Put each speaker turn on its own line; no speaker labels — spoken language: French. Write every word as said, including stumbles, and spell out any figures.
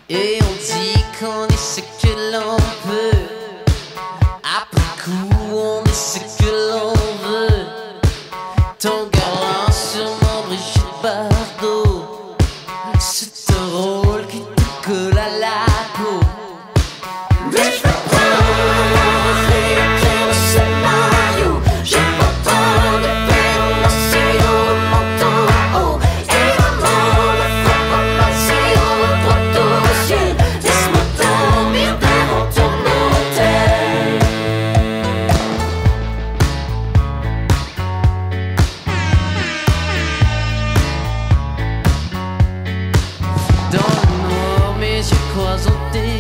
Et on dit qu'on est ce que l'on peut. Après coup, on est ce que l'on veut. Ton galant sûrement Brigitte Bardot. C'est un rôle qui te colle à la peau.
Mais je veux pas réécrire le scénario. J'ai pas tant de peine à sur le manteau en haut. Et maman ne fera pas passer au poteau au ciel. Laisse-moi dormir devant ton hôtel.
Dans le noir, mes yeux croisent tes